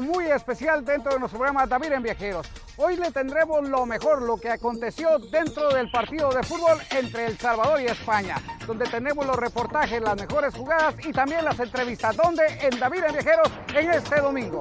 muy especial dentro de nuestro programa David en Viajeros. Hoy le tendremos lo mejor, lo que aconteció dentro del partido de fútbol entre El Salvador y España, donde tenemos los reportajes, las mejores jugadas y también las entrevistas, donde en David en Viajeros en este domingo.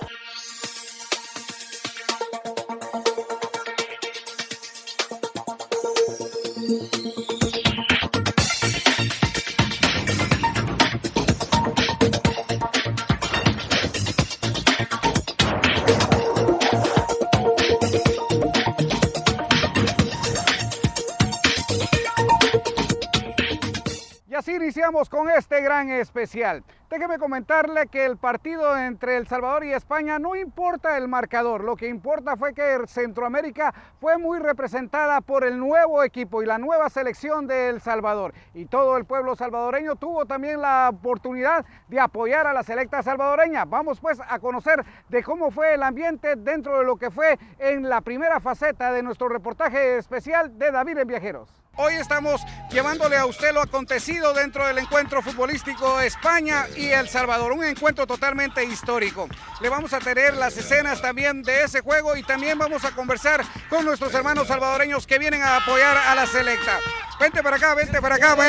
Así iniciamos con este gran especial. Déjeme comentarle que el partido entre El Salvador y España no importa el marcador, lo que importa fue que Centroamérica fue muy representada por el nuevo equipo y la nueva selección de El Salvador. Y todo el pueblo salvadoreño tuvo también la oportunidad de apoyar a la selecta salvadoreña. Vamos pues a conocer de cómo fue el ambiente dentro de lo que fue en la primera faceta de nuestro reportaje especial de David en Viajeros. Hoy estamos llevándole a usted lo acontecido dentro del encuentro futbolístico España y El Salvador, un encuentro totalmente histórico. Le vamos a tener las escenas también de ese juego y también vamos a conversar con nuestros hermanos salvadoreños que vienen a apoyar a la selecta. Vente para acá, ven.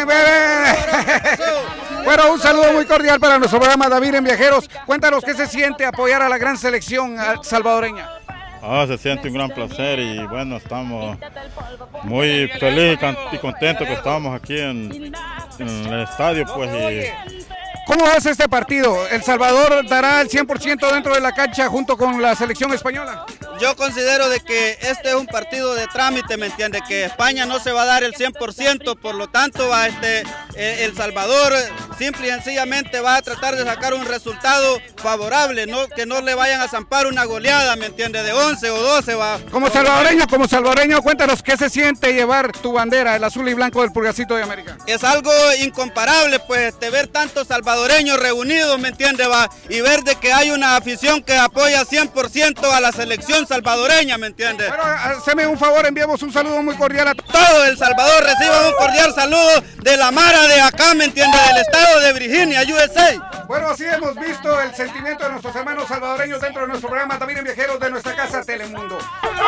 Bueno, un saludo muy cordial para nuestro programa David en Viajeros. Cuéntanos qué se siente apoyar a la gran selección salvadoreña. Se siente un gran placer y bueno, estamos muy felices y contentos que estamos aquí en el estadio, pues. ¿Cómo ves este partido? ¿El Salvador dará el 100% dentro de la cancha junto con la selección española? Yo considero de que este es un partido de trámite, ¿me entiende? Que España no se va a dar el 100%, por lo tanto El Salvador simple y sencillamente va a tratar de sacar un resultado favorable, ¿no? Que no le vayan a zampar una goleada, ¿me entiende? De 11 o 12 va. Como salvadoreño, cuéntanos qué se siente llevar tu bandera, el azul y blanco del Purgacito de América. Es algo incomparable, pues, ver tantos salvadoreños reunidos, ¿me entiende? Va, y ver de que hay una afición que apoya 100% a la selección salvadoreña, ¿me entiende? Bueno, haceme un favor, enviamos un saludo muy cordial a todo El Salvador. Reciba un cordial saludo de la Mara de acá, ¿me entiende? Del estado de Virginia, USA. Bueno, así hemos visto el sentimiento de nuestros hermanos salvadoreños dentro de nuestro programa También en Viajeros de nuestra casa Telemundo.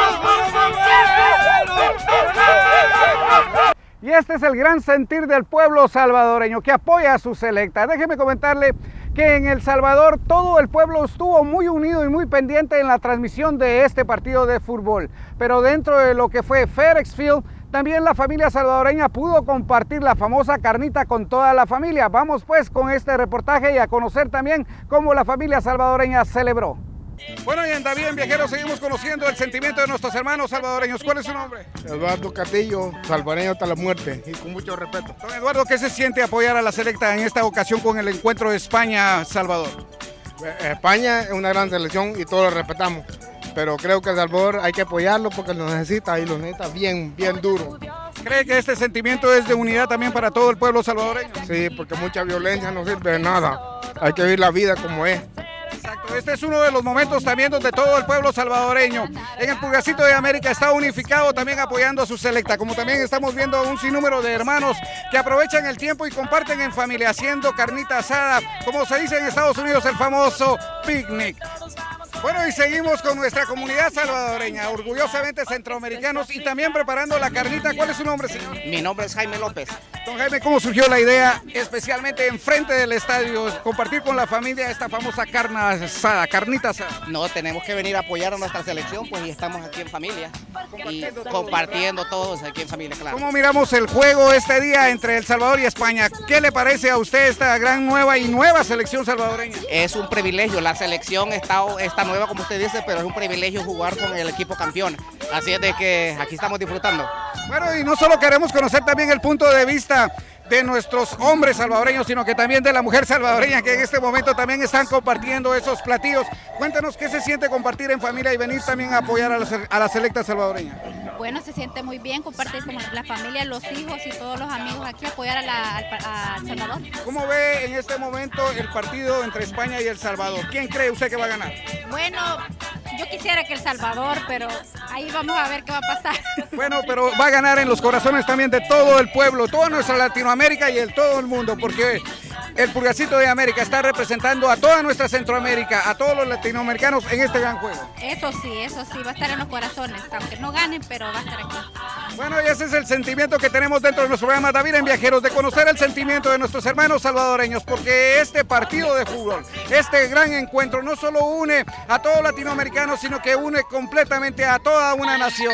Y este es el gran sentir del pueblo salvadoreño que apoya a su selecta. Déjeme comentarle que en El Salvador todo el pueblo estuvo muy unido y muy pendiente en la transmisión de este partido de fútbol. Pero dentro de lo que fue FedEx Field, también la familia salvadoreña pudo compartir la famosa carnita con toda la familia. Vamos pues con este reportaje y a conocer también cómo la familia salvadoreña celebró. Bueno, y en David en Viajeros seguimos conociendo el sentimiento de nuestros hermanos salvadoreños. ¿Cuál es su nombre? Eduardo Castillo, salvadoreño hasta la muerte y con mucho respeto. Don Eduardo, ¿qué se siente apoyar a la selecta en esta ocasión con el encuentro de España-Salvador? España es una gran selección y todos lo respetamos, pero creo que El Salvador hay que apoyarlo porque lo necesita y lo necesita bien duro. ¿Cree que este sentimiento es de unidad también para todo el pueblo salvadoreño? Sí, porque mucha violencia no sirve de nada, hay que vivir la vida como es. Exacto, este es uno de los momentos también donde todo el pueblo salvadoreño en el Purgacito de América está unificado también apoyando a su selecta, como también estamos viendo un sinnúmero de hermanos que aprovechan el tiempo y comparten en familia haciendo carnita asada, como se dice en Estados Unidos, el famoso picnic. Bueno, y seguimos con nuestra comunidad salvadoreña, orgullosamente centroamericanos y también preparando la carnita. ¿Cuál es su nombre, señor? Mi nombre es Jaime López. Don Jaime, ¿cómo surgió la idea, especialmente enfrente del estadio, compartir con la familia esta famosa carnita asada? No, tenemos que venir a apoyar a nuestra selección, pues, y estamos aquí en familia. Compartiendo todos aquí en familia, claro. ¿Cómo miramos el juego este día entre El Salvador y España? ¿Qué le parece a usted esta gran nueva selección salvadoreña? Es un privilegio, la selección está nueva, como usted dice, pero es un privilegio jugar con el equipo campeón. Así es de que aquí estamos disfrutando. Bueno, y no solo queremos conocer también el punto de vista de nuestros hombres salvadoreños, sino que también de la mujer salvadoreña que en este momento también están compartiendo esos platillos. Cuéntanos qué se siente compartir en familia y venir también a apoyar a la selecta salvadoreña. Bueno, se siente muy bien compartir con la familia, los hijos y todos los amigos aquí, apoyar a El Salvador. ¿Cómo ve en este momento el partido entre España y El Salvador? ¿Quién cree usted que va a ganar? Bueno, yo quisiera que El Salvador, pero ahí vamos a ver qué va a pasar. Bueno, pero va a ganar en los corazones también de todo el pueblo, toda nuestra Latinoamérica y todo el mundo, porque El Pulgarcito de América está representando a toda nuestra Centroamérica, a todos los latinoamericanos en este gran juego. Eso sí, va a estar en los corazones, aunque no ganen, pero va a estar aquí. Bueno, y ese es el sentimiento que tenemos dentro de nuestro programa David en Viajeros, de conocer el sentimiento de nuestros hermanos salvadoreños, porque este partido de fútbol, este gran encuentro, no solo une a todos los latinoamericanos, sino que une completamente a toda una nación.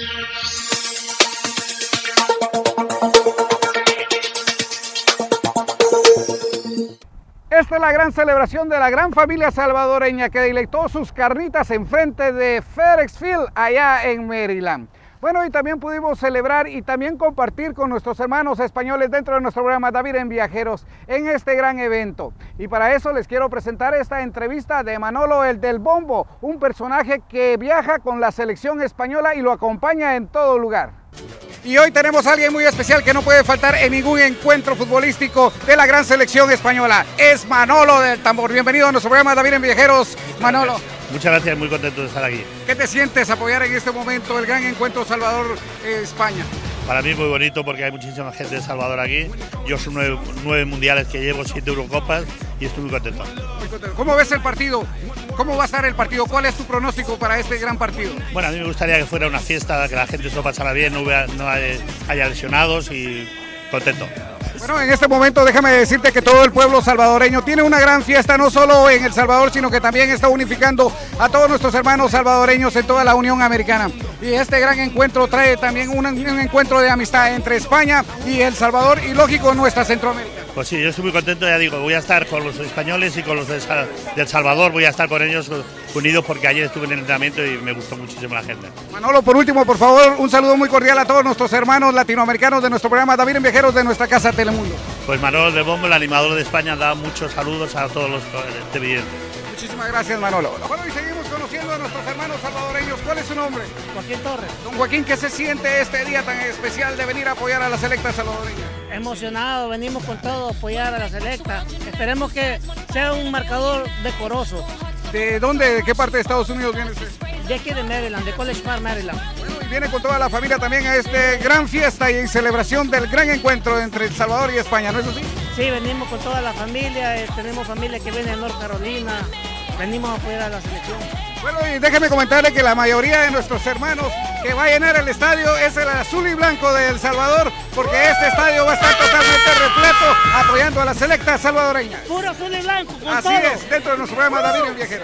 Esta es la gran celebración de la gran familia salvadoreña que deleitó sus carnitas enfrente de FedEx Field allá en Maryland. Bueno, y también pudimos celebrar y también compartir con nuestros hermanos españoles dentro de nuestro programa David en Viajeros en este gran evento. Y para eso les quiero presentar esta entrevista de Manolo, el del Bombo, un personaje que viaja con la selección española y lo acompaña en todo lugar. Y hoy tenemos a alguien muy especial que no puede faltar en ningún encuentro futbolístico de la gran selección española. Es Manolo del Tambor. Bienvenido a nuestro programa David en Viajeros, Manolo. Muchas gracias, muy contento de estar aquí. ¿Qué te sientes apoyar en este momento el gran encuentro Salvador-España? Para mí muy bonito porque hay muchísima gente de Salvador aquí. Yo son 9 mundiales que llevo, 7 Eurocopas y estoy muy contento. ¿Cómo ves el partido? ¿Cómo va a estar el partido? ¿Cuál es tu pronóstico para este gran partido? Bueno, a mí me gustaría que fuera una fiesta, que la gente se lo pasara bien, no haya lesionados y contento. Bueno, en este momento déjame decirte que todo el pueblo salvadoreño tiene una gran fiesta, no solo en El Salvador, sino que también está unificando a todos nuestros hermanos salvadoreños en toda la Unión Americana. Y este gran encuentro trae también un encuentro de amistad entre España y El Salvador y, lógico, nuestra Centroamérica. Pues sí, yo estoy muy contento, ya digo, voy a estar con los españoles y con los del Salvador, voy a estar con ellos unidos porque ayer estuve en el entrenamiento y me gustó muchísimo la gente. Manolo, por último, por favor, un saludo muy cordial a todos nuestros hermanos latinoamericanos de nuestro programa David en Viajeros de nuestra casa Telemundo. Pues Manolo del Bombo, el animador de España, da muchos saludos a todos los televidentes. Muchísimas gracias, Manolo. Bueno, y seguimos conociendo a nuestros hermanos salvadoreños. ¿Cuál es su nombre? Joaquín Torres. Don Joaquín, ¿qué se siente este día tan especial de venir a apoyar a la selecta salvadoreña? Emocionado, venimos con todo a apoyar a la selecta. Esperemos que sea un marcador decoroso. ¿De dónde, de qué parte de Estados Unidos viene usted? De aquí de Maryland, de College Park, Maryland. Bueno, y viene con toda la familia también a este gran fiesta y celebración del gran encuentro entre El Salvador y España, ¿no es así? Sí, venimos con toda la familia, tenemos familia que viene de North Carolina, venimos a apoyar a la selección. Bueno, y déjeme comentarle que la mayoría de nuestros hermanos que va a llenar el estadio es el azul y blanco de El Salvador, porque este estadio va a estar totalmente repleto apoyando a la selecta salvadoreña. Puro azul y blanco, con así todo. Es, dentro de nuestro programa David en Viajeros.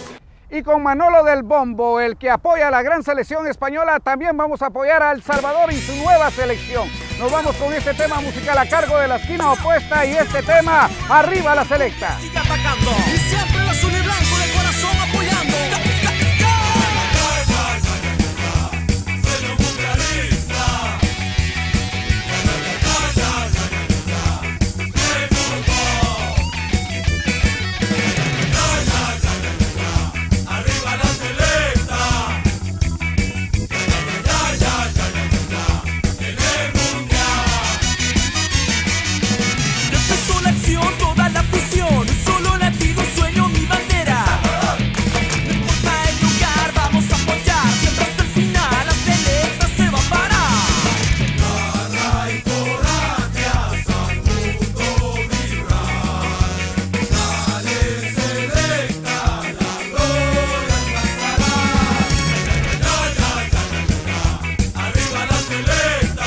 Y con Manolo del Bombo, el que apoya a la gran selección española, también vamos a apoyar a El Salvador y su nueva selección. Nos vamos con este tema musical a cargo de La Esquina Opuesta y este tema, Arriba la Selecta. Sigue atacando y siempre el azul y blanco de corazón apoyando. Toda la afición, solo latido, sueño, mi bandera. No importa el lugar, vamos a apoyar. Siempre hasta el final, la selecta se va a parar. Garra y coraje hasta el mundo vibrar. Dale selecta, la gloria alcanzará. Arriba la selecta.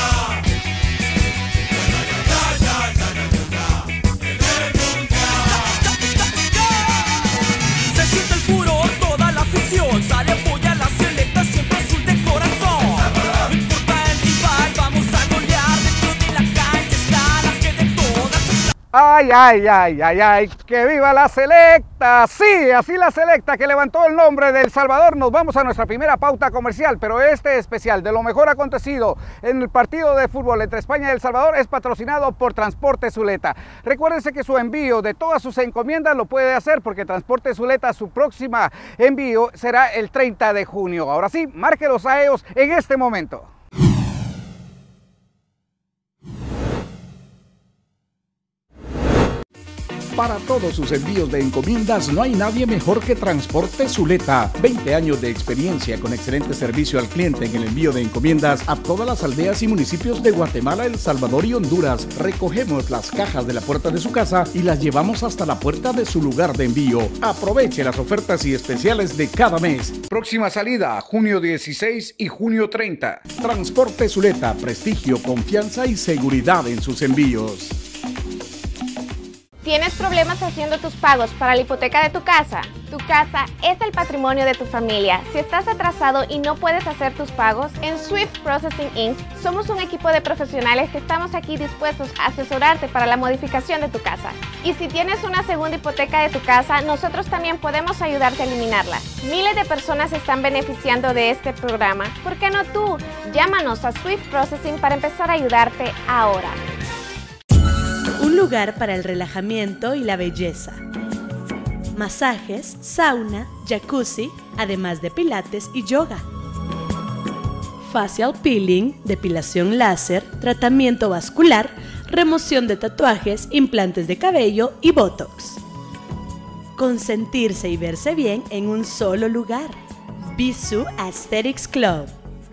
Sale a apoyar la selecta, siempre azul de corazón. No importa el rival, vamos a golear. Dentro de la cancha está la que de todas. Ay, ay, ay, ay, ay, que viva la selecta. Sí, así la selecta que levantó el nombre de El Salvador. Nos vamos a nuestra primera pauta comercial, pero este especial de lo mejor acontecido en el partido de fútbol entre España y El Salvador es patrocinado por Transporte Zuleta. Recuérdense que su envío de todas sus encomiendas lo puede hacer porque Transporte Zuleta, su próxima envío será el 30 de junio. Ahora sí, márquelos a ellos en este momento. Para todos sus envíos de encomiendas no hay nadie mejor que Transporte Zuleta. 20 años de experiencia con excelente servicio al cliente en el envío de encomiendas a todas las aldeas y municipios de Guatemala, El Salvador y Honduras. Recogemos las cajas de la puerta de su casa y las llevamos hasta la puerta de su lugar de envío. Aproveche las ofertas y especiales de cada mes. Próxima salida, junio 16 y junio 30. Transporte Zuleta, prestigio, confianza y seguridad en sus envíos. ¿Tienes problemas haciendo tus pagos para la hipoteca de tu casa? Tu casa es el patrimonio de tu familia. Si estás atrasado y no puedes hacer tus pagos, en Swift Processing Inc. somos un equipo de profesionales que estamos aquí dispuestos a asesorarte para la modificación de tu casa. Y si tienes una segunda hipoteca de tu casa, nosotros también podemos ayudarte a eliminarla. Miles de personas se están beneficiando de este programa. ¿Por qué no tú? Llámanos a Swift Processing para empezar a ayudarte ahora. Un lugar para el relajamiento y la belleza. Masajes, sauna, jacuzzi, además de pilates y yoga. Facial peeling, depilación láser, tratamiento vascular, remoción de tatuajes, implantes de cabello y botox. Consentirse y verse bien en un solo lugar. Bisú Aesthetics Club.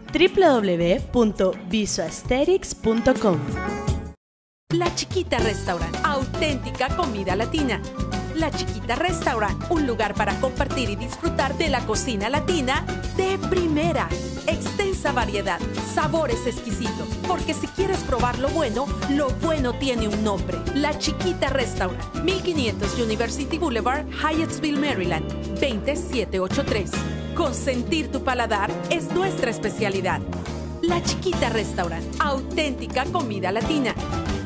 www.bisuaesthetics.com. La Chiquita Restaurant, auténtica comida latina. La Chiquita Restaurant, un lugar para compartir y disfrutar de la cocina latina de primera. Extensa variedad, sabores exquisitos, porque si quieres probar lo bueno tiene un nombre. La Chiquita Restaurant, 1500 University Boulevard, Hyattsville, Maryland, 20783. Consentir tu paladar es nuestra especialidad. La Chiquita Restaurant, auténtica comida latina.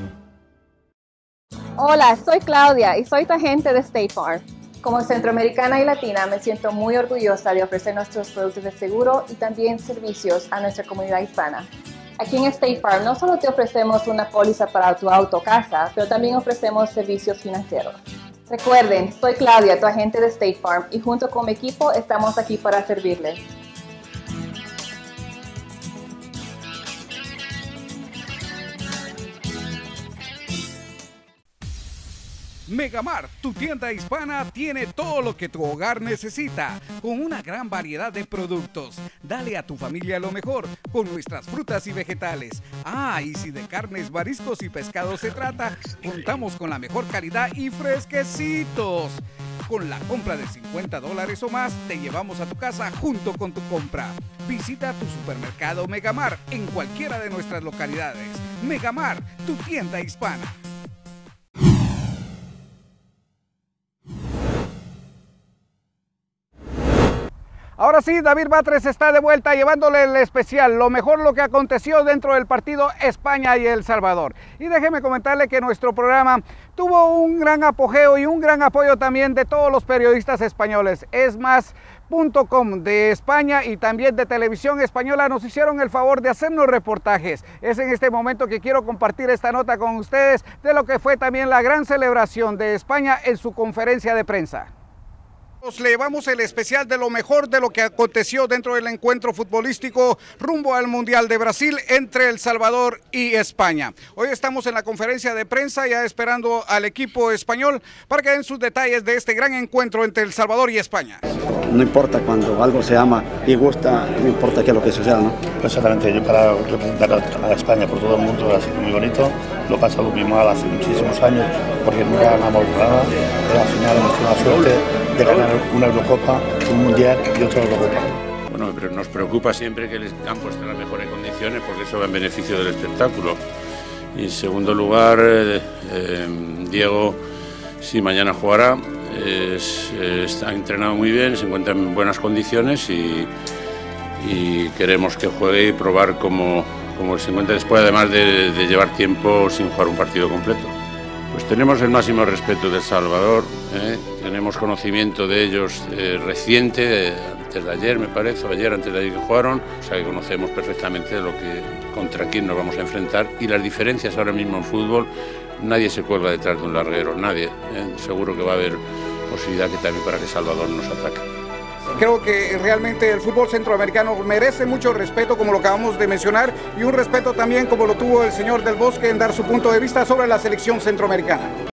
Hola, soy Claudia y soy tu agente de State Farm. Como centroamericana y latina me siento muy orgullosa de ofrecer nuestros productos de seguro y también servicios a nuestra comunidad hispana. Aquí en State Farm no solo te ofrecemos una póliza para tu auto o casa, pero también ofrecemos servicios financieros. Recuerden, soy Claudia, tu agente de State Farm, y junto con mi equipo estamos aquí para servirles. Megamart, tu tienda hispana, tiene todo lo que tu hogar necesita, con una gran variedad de productos. Dale a tu familia lo mejor, con nuestras frutas y vegetales. Y si de carnes, mariscos y pescados se trata, contamos con la mejor calidad y fresquecitos. Con la compra de $50 o más, te llevamos a tu casa junto con tu compra. Visita tu supermercado Megamart en cualquiera de nuestras localidades. Megamart, tu tienda hispana. Ahora sí, David Batres está de vuelta llevándole el especial, lo mejor lo que aconteció dentro del partido España y El Salvador. Y déjeme comentarle que nuestro programa tuvo un gran apogeo y un gran apoyo también de todos los periodistas españoles. EsMás.com de España y también de Televisión Española nos hicieron el favor de hacernos reportajes. Es en este momento que quiero compartir esta nota con ustedes de lo que fue también la gran celebración de España en su conferencia de prensa. Le llevamos el especial de lo mejor de lo que aconteció dentro del encuentro futbolístico rumbo al Mundial de Brasil entre El Salvador y España. Hoy estamos en la conferencia de prensa ya esperando al equipo español para que den sus detalles de este gran encuentro entre El Salvador y España. No importa cuando algo se ama y gusta, no importa qué es lo que suceda, ¿no? Exactamente, yo para representar a España por todo el mundo ha sido muy bonito. Lo he pasado muy mal hace muchísimos años porque nunca ganamos nada, pero al final hemos tenido la suerte de ganar una Eurocopa, un Mundial y otra Eurocopa. Bueno, pero nos preocupa siempre que el campo esté en las mejores condiciones porque eso va en beneficio del espectáculo. Y en segundo lugar, Diego, si mañana jugará, está entrenado muy bien, se encuentra en buenas condiciones y queremos que juegue y probar cómo se encuentra después, además de llevar tiempo sin jugar un partido completo. Pues tenemos el máximo respeto de El Salvador, tenemos conocimiento de ellos reciente, antes de ayer me parece, o ayer antes de ayer que jugaron, o sea que conocemos perfectamente contra quién nos vamos a enfrentar y las diferencias ahora mismo en fútbol, nadie se cuelga detrás de un larguero, nadie, seguro que va a haber posibilidad que también para que El Salvador nos ataque. Creo que realmente el fútbol centroamericano merece mucho respeto, como lo acabamos de mencionar, y un respeto también como lo tuvo el señor Del Bosque en dar su punto de vista sobre la selección centroamericana.